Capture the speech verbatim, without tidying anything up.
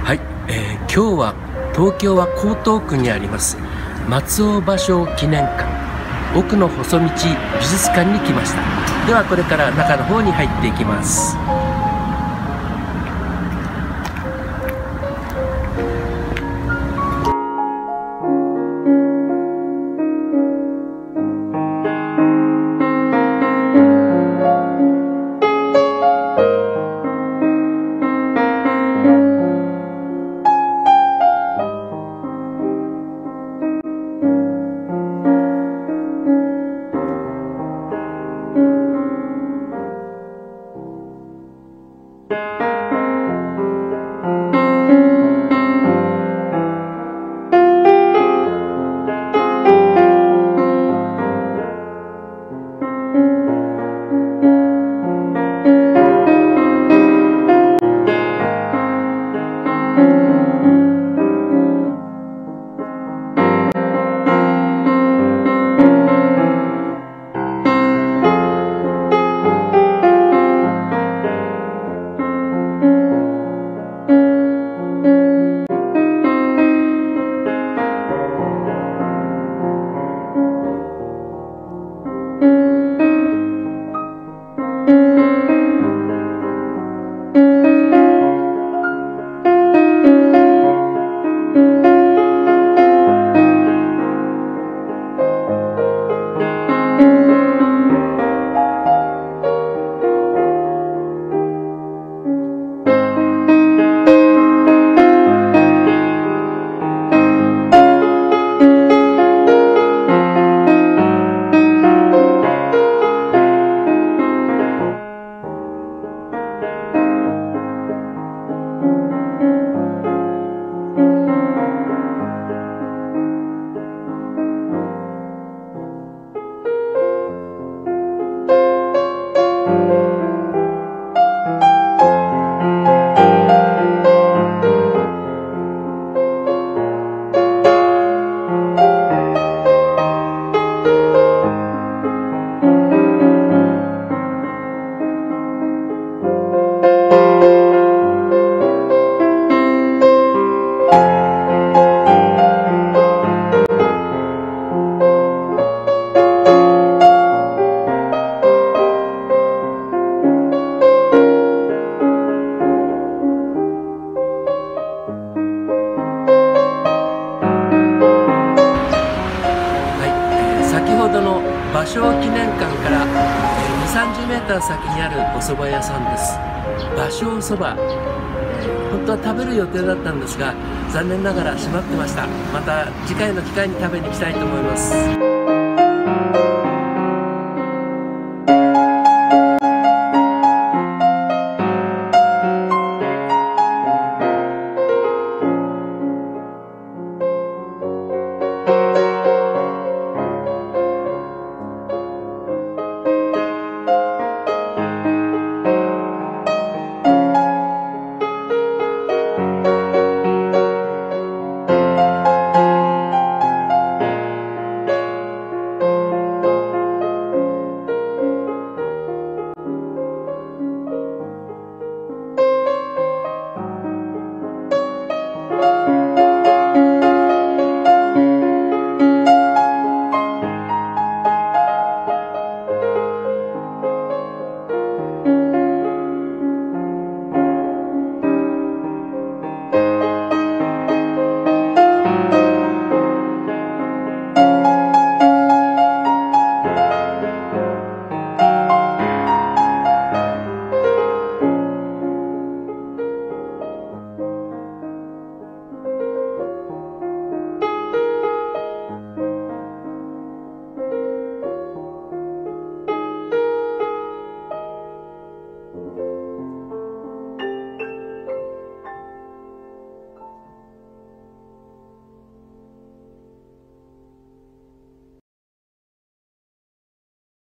はい、えー、今日は東京は江東区にあります松尾芭蕉記念館奥の細道美術館に来ました。ではこれから中の方に入っていきます。芭蕉記念館からにじゅう、さんじゅうメーター先にあるお蕎麦屋さんです。芭蕉そば、本当は食べる予定だったんですが残念ながら閉まってました。また次回の機会に食べに行きたいと思います。